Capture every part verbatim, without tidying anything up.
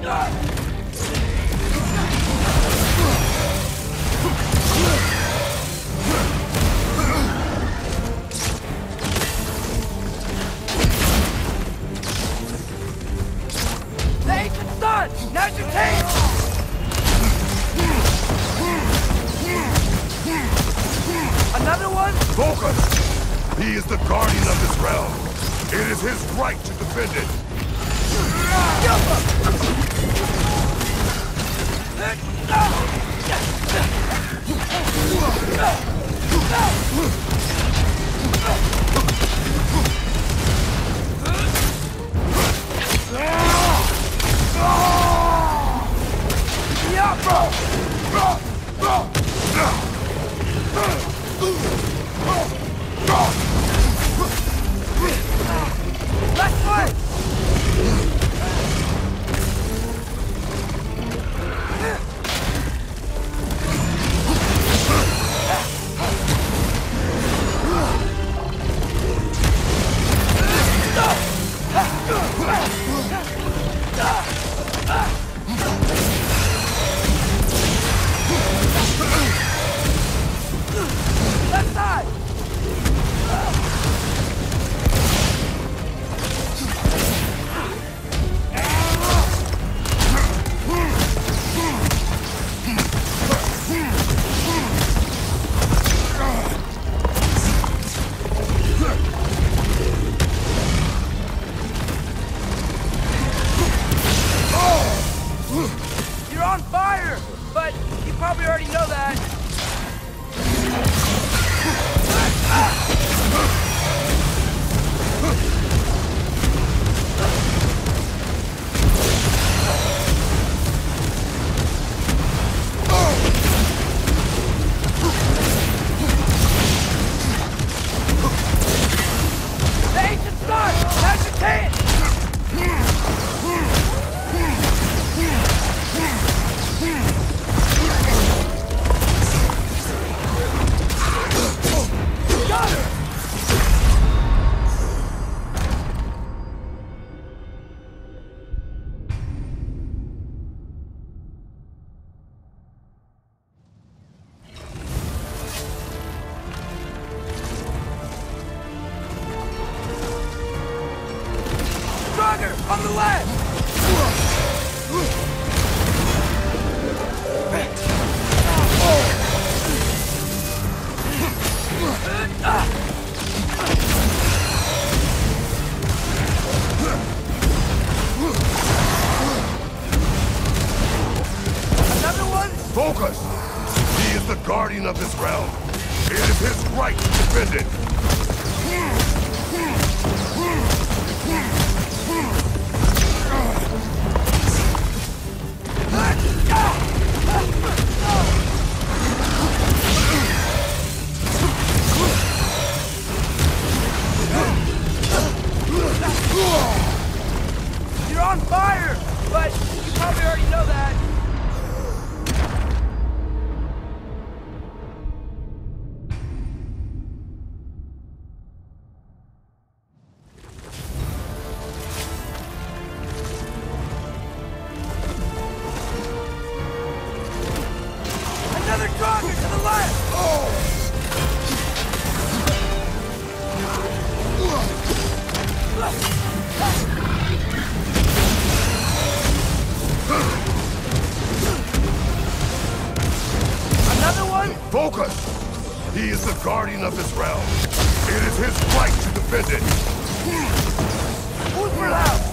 Another one? Focus! He is the guardian of this realm. It is his right to defend it. Left way! Left side! You're on fire, but you probably already know that. The ancient star! Now's your chance! Got her! Stronger! On the left! Another one? Focus! He is the guardian of this realm. It is his right to defend it. You're on fire, but you probably already know that. Another Draugr to the left! Another one? Focus! He is the guardian of this realm. It is his right to defend it. Move for loud!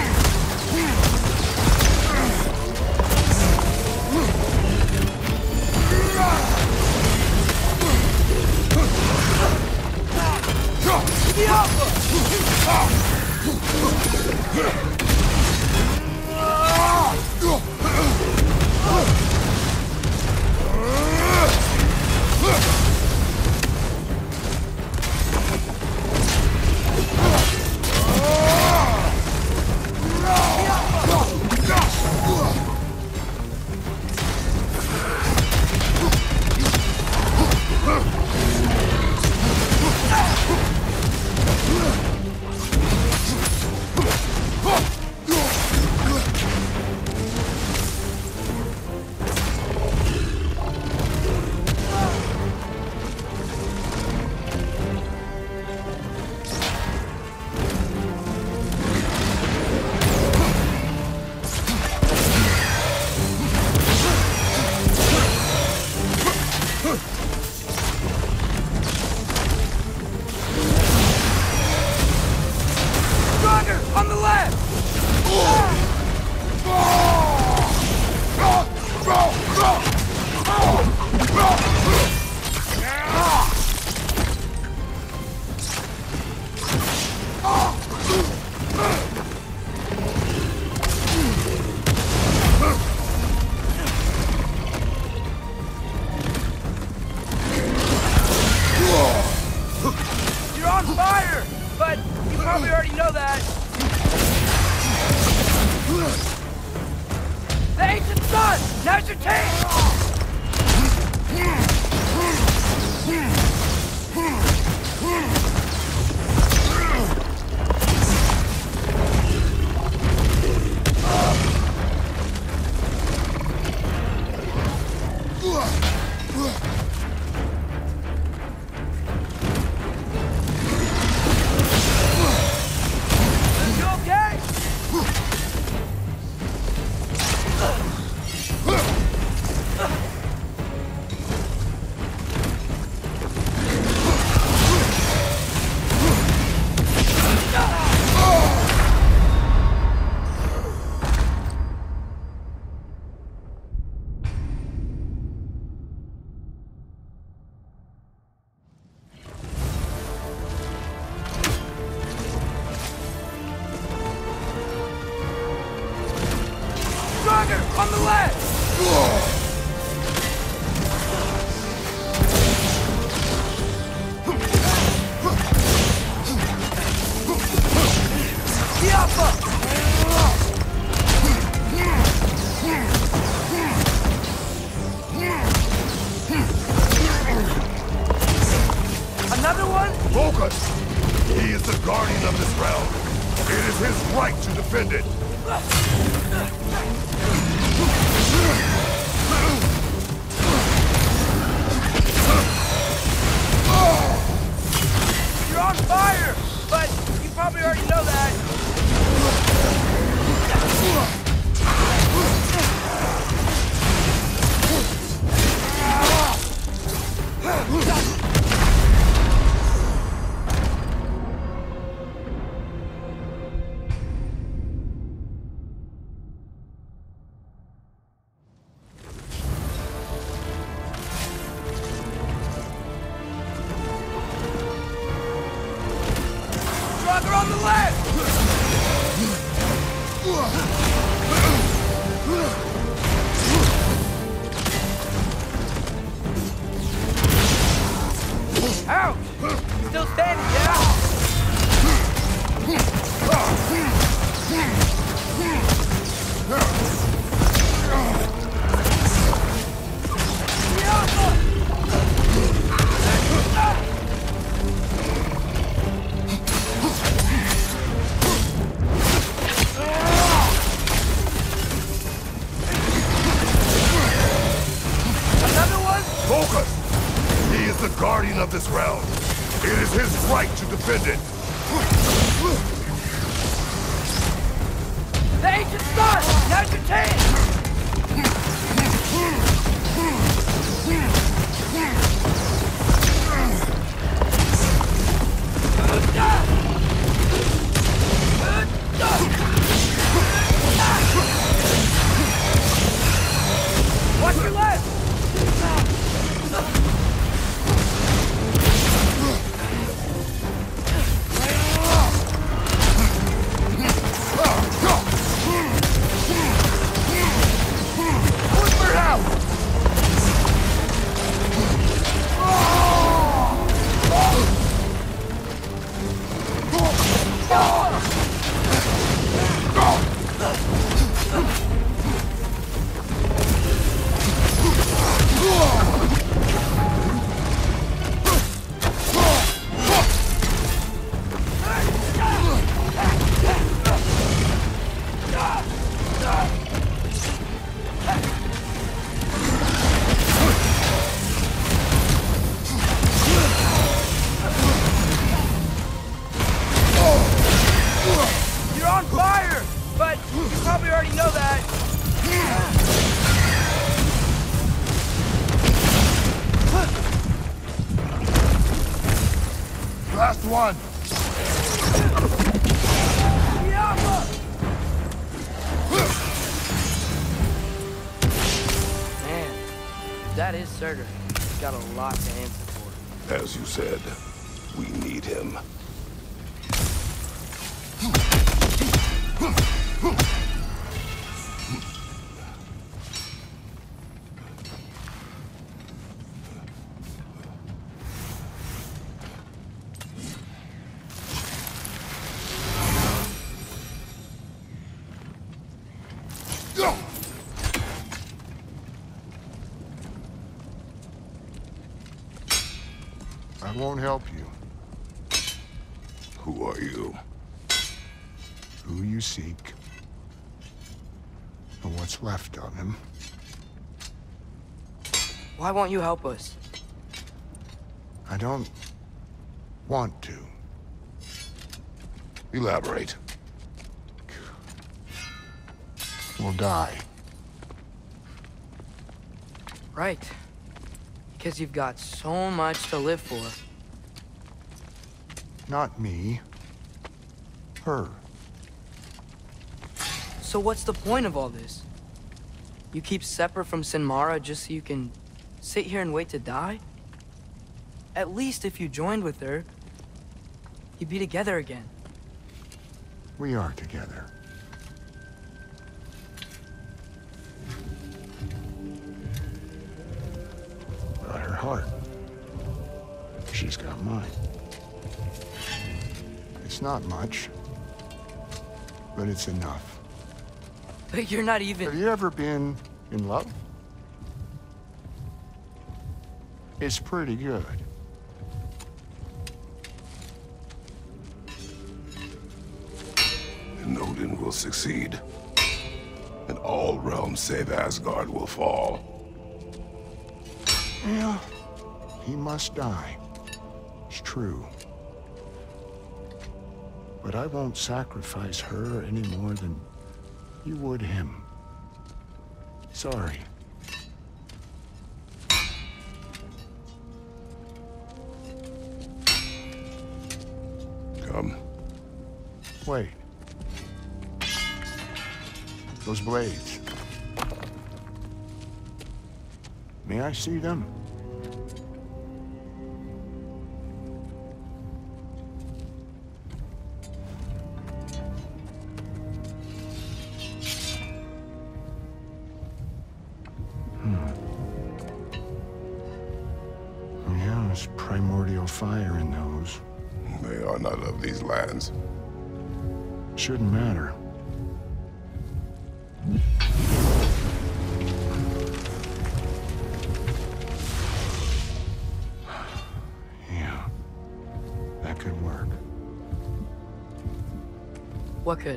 The Alpha! Now's your chance! You okay? Stronger on the left! Diapa! Another one? Focus! He is the guardian of this realm. It is his right to defend it. You're on fire! But you probably already know that. Stronger on the left! Ouch! Still standing, yeah? Another one? Focus! He is the guardian of this realm. It is his right to defend it. The ancient sun! Now's your chance! Watch your left! Whisper out! You're on fire! But you probably already know that. Last one! Man, that is Surtur. He's got a lot to answer for. As you said, we need him. I won't help you. Who are you? Who you seek, and what's left of him. Why won't you help us? I don't want to. Elaborate. We'll die. Right. Because you've got so much to live for. Not me. Her. So what's the point of all this? You keep separate from Sinmara just so you can sit here and wait to die? At least if you joined with her, you'd be together again. We are together. Got her heart. She's got mine. It's not much, but it's enough. But you're not even... Have you ever been in love? It's pretty good. And Odin will succeed. And all realms save Asgard will fall. Yeah, he must die. It's true. But I won't sacrifice her any more than you would him. Sorry. Come. Wait. Those blades. May I see them? Yeah, there's primordial fire in those. They are not of these lands. Shouldn't matter. Yeah, that could work. What could?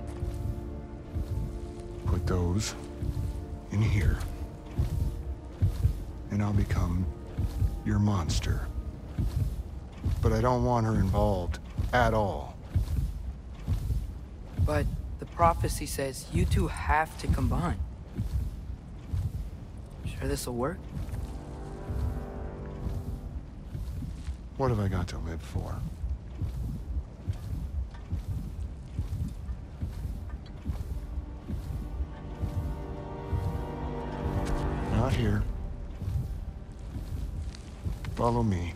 Put those in here. And I'll become your monster. But I don't want her involved at all. But the prophecy says you two have to combine. Sure this'll work? What have I got to live for? Not here. Follow me.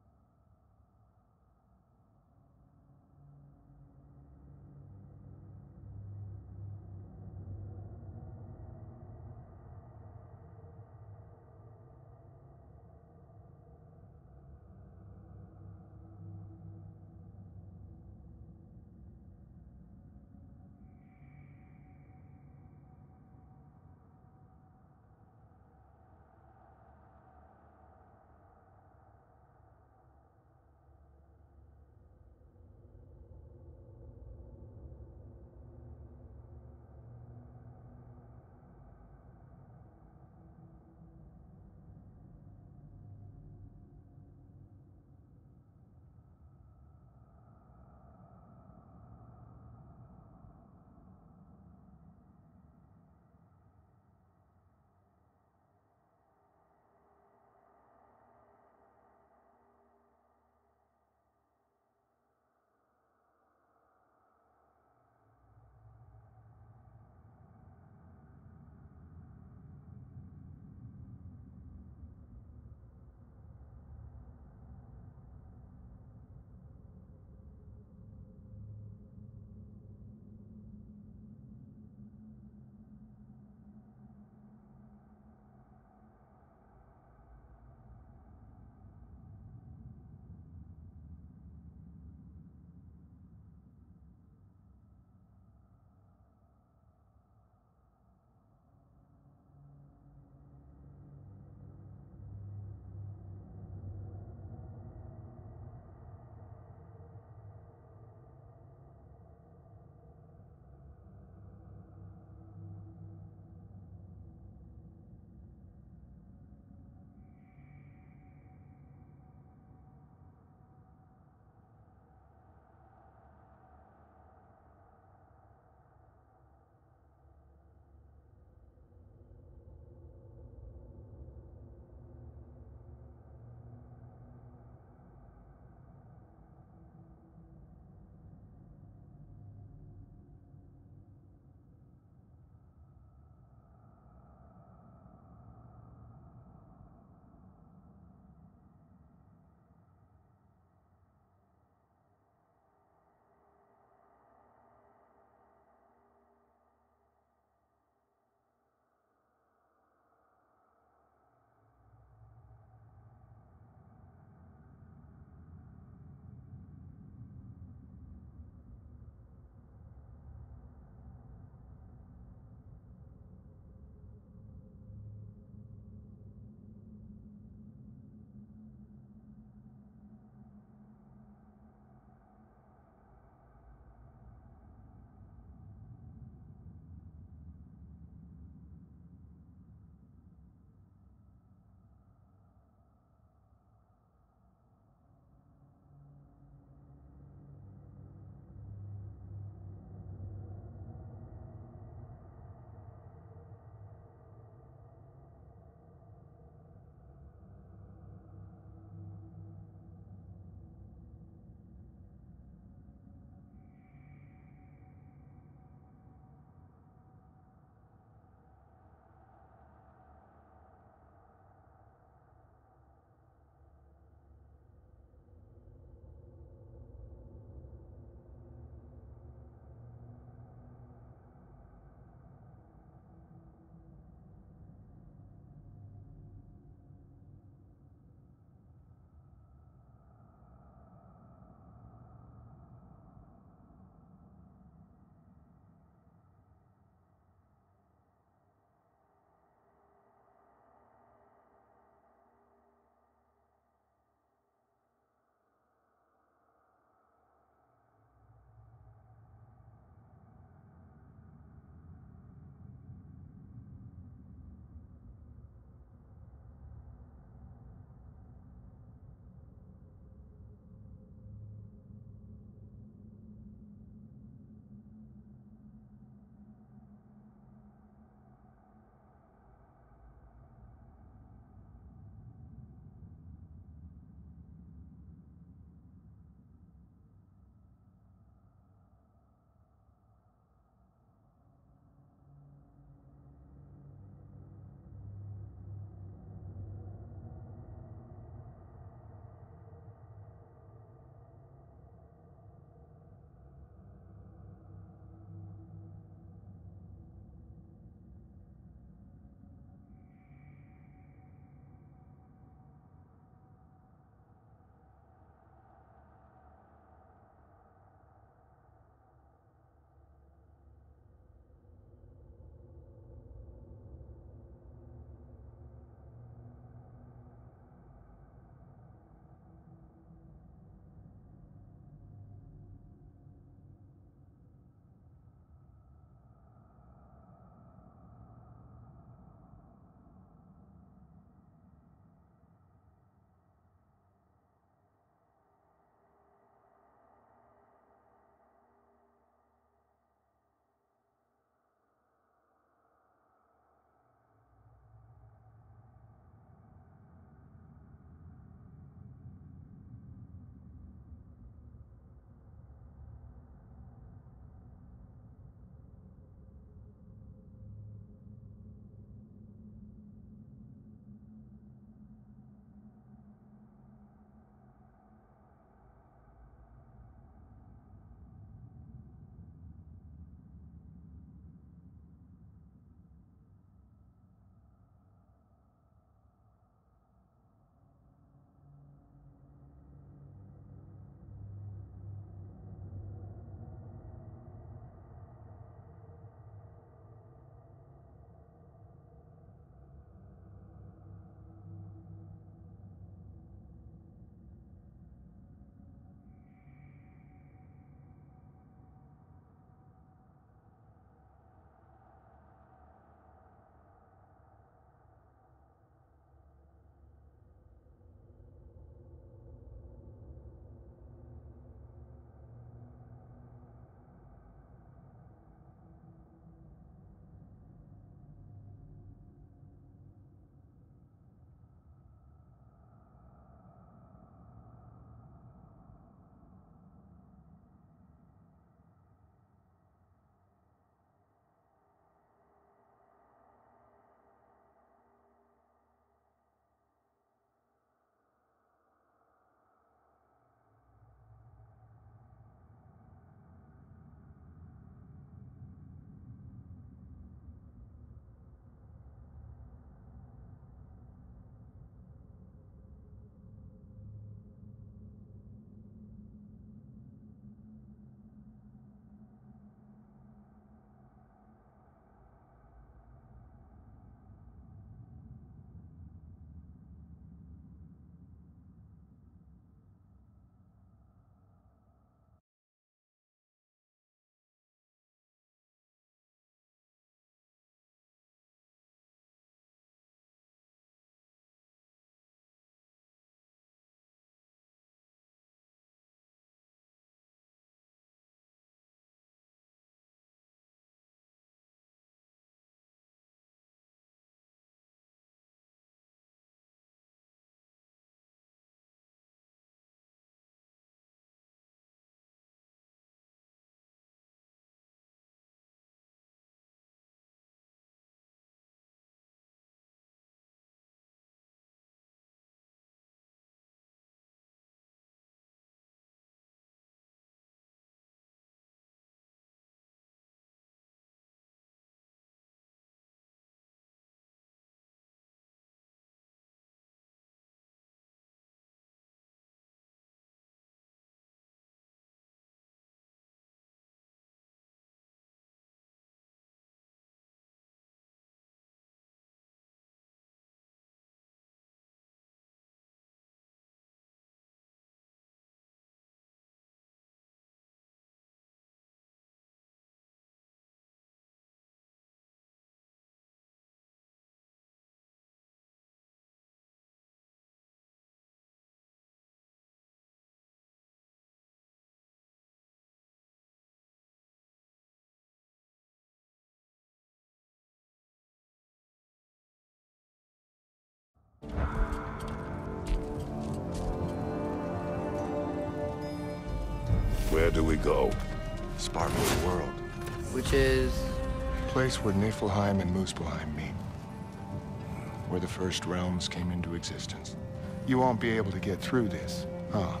Where do we go? Spark of the world. Which is... Place where Niflheim and Muspelheim meet. Where the first realms came into existence. You won't be able to get through this, huh?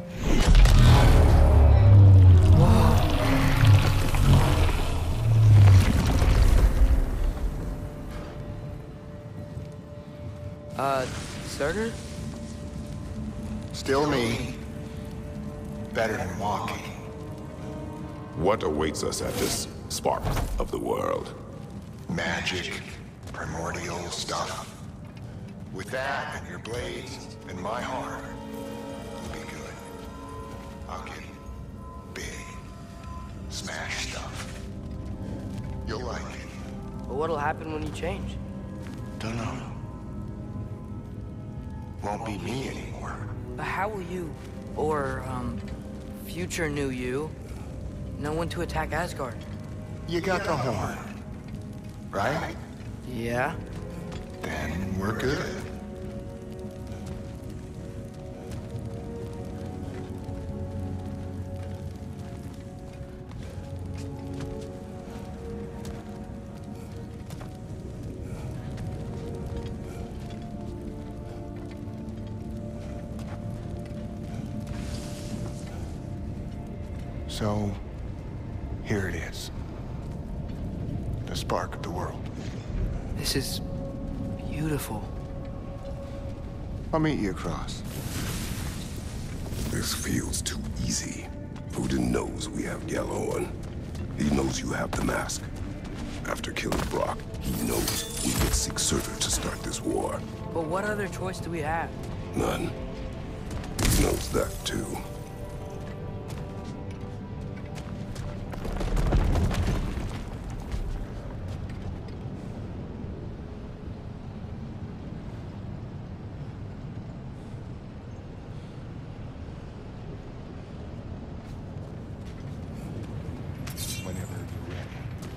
Uh, Surtur? Still me. Better than walking. What awaits us at this spark of the world? Magic, primordial stuff. With that and your blades and my heart, you'll be good. I'll get big. Smash stuff. You'll like it. But what'll happen when you change? Dunno. Won't be me anymore. But how will you, or, um, future new you, know when to attack Asgard? You got the horn, right? Yeah? Then we're good. So, here it is. The spark of the world. This is beautiful. I'll meet you across. This feels too easy. Odin knows we have Gjallarhorn. He knows you have the mask. After killing Brock, he knows we would seek Surtur to start this war. But what other choice do we have? None. He knows that too. Whenever you're ready.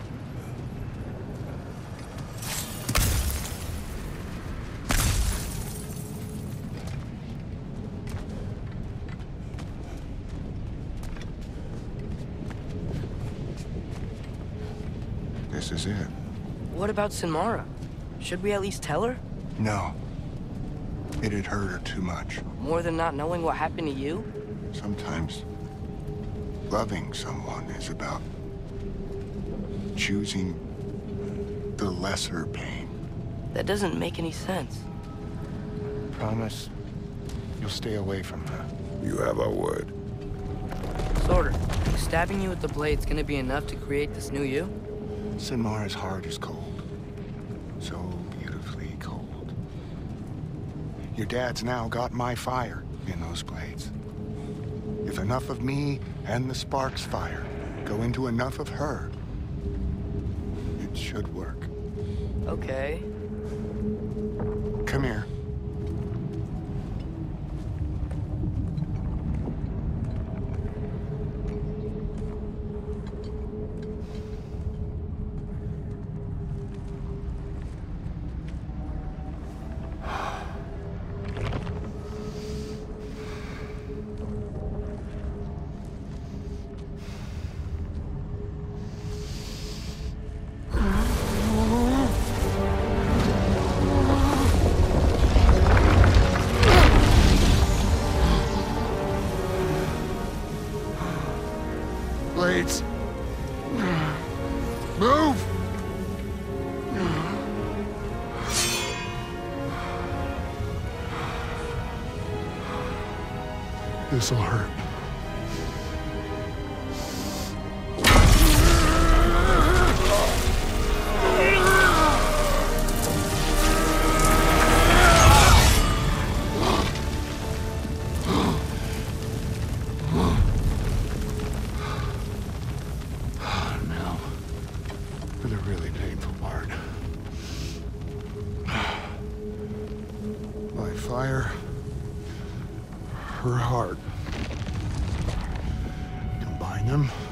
This is it. What about Sinmara? Should we at least tell her? No. It'd hurt her too much. More than not knowing what happened to you? Sometimes loving someone is about choosing the lesser pain. That doesn't make any sense. Promise you'll stay away from her. You have our word. Surtur, stabbing you with the blade's gonna be enough to create this new you? Sinmara's heart is cold. So beautifully cold. Your dad's now got my fire in those blades. If enough of me and the spark's fire go into enough of her, it should work. Okay. Come here. Blades. Move! This'll hurt. Now, for the really painful part. My fire, her heart. Combine them.